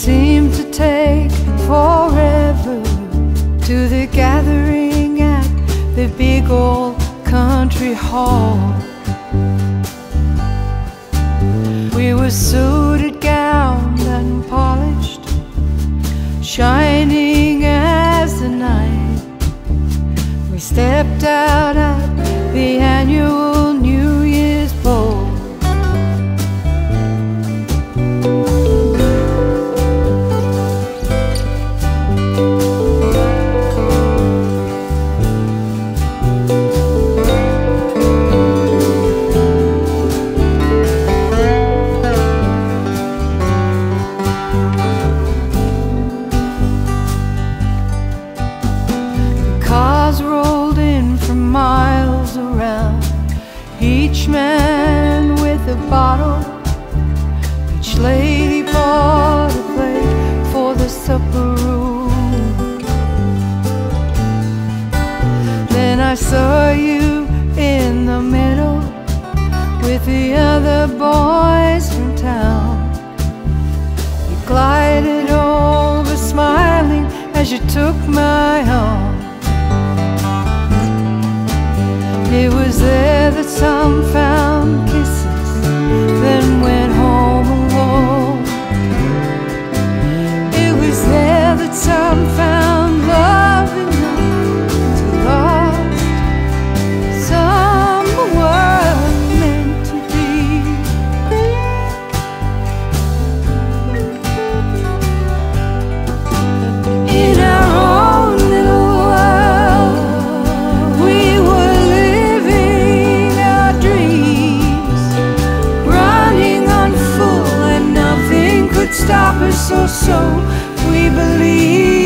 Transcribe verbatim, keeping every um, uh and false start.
seemed to take forever to the gathering at the big old country hall. We were suited, gowned and polished, shining as the night. We stepped out at the annual New Year's ball. Rolled in from miles around, each man with a bottle, each lady bought a plate for the supper room. Then I saw you in the middle with the other boys from town. You glided over smiling as you took my arm. It was there that some found kisses, then went home alone. It was there that some found love enough to last. Some were meant to be. In our own little world, we were stop us, or so we believe.